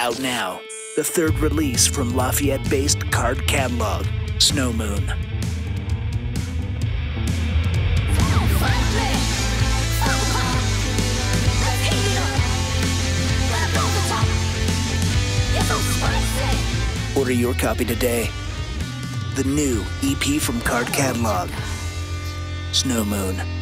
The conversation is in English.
Out now, the third release from Lafayette-based card catalog, Snow Moon. Order your copy today. The new EP from Card Catalog, Snow Moon.